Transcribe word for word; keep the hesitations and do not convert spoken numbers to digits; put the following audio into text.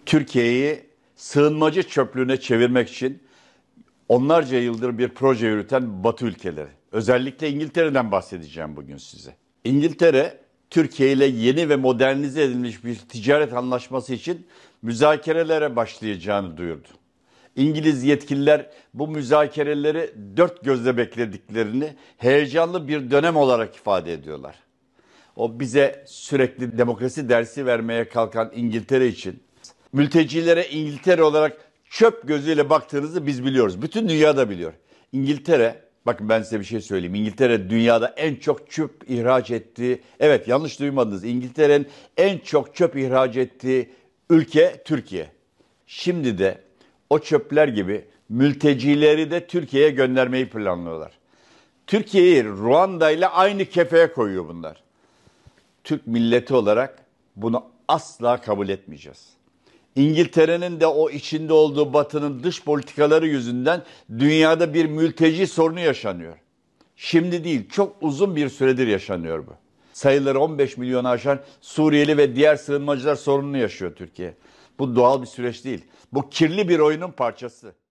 Türkiye'yi sığınmacı çöplüğüne çevirmek için onlarca yıldır bir proje yürüten Batı ülkeleri. Özellikle İngiltere'den bahsedeceğim bugün size. İngiltere, Türkiye ile yeni ve modernize edilmiş bir ticaret anlaşması için müzakerelere başlayacağını duyurdu. İngiliz yetkililer bu müzakereleri dört gözle beklediklerini heyecanlı bir dönem olarak ifade ediyorlar. O bize sürekli demokrasi dersi vermeye kalkan İngiltere için mültecilere İngiltere olarak çöp gözüyle baktığınızı biz biliyoruz. Bütün dünya da biliyor. İngiltere, bakın ben size bir şey söyleyeyim. İngiltere dünyada en çok çöp ihraç ettiği, evet yanlış duymadınız. İngiltere'nin en çok çöp ihraç ettiği ülke Türkiye. Şimdi de o çöpler gibi mültecileri de Türkiye'ye göndermeyi planlıyorlar. Türkiye'yi Ruanda ile aynı kefeye koyuyor bunlar. Türk milleti olarak bunu asla kabul etmeyeceğiz. İngiltere'nin de o içinde olduğu Batı'nın dış politikaları yüzünden dünyada bir mülteci sorunu yaşanıyor. Şimdi değil, çok uzun bir süredir yaşanıyor bu. Sayıları on beş milyonu aşan Suriyeli ve diğer sığınmacılar sorununu yaşıyor Türkiye. Bu doğal bir süreç değil. Bu kirli bir oyunun parçası.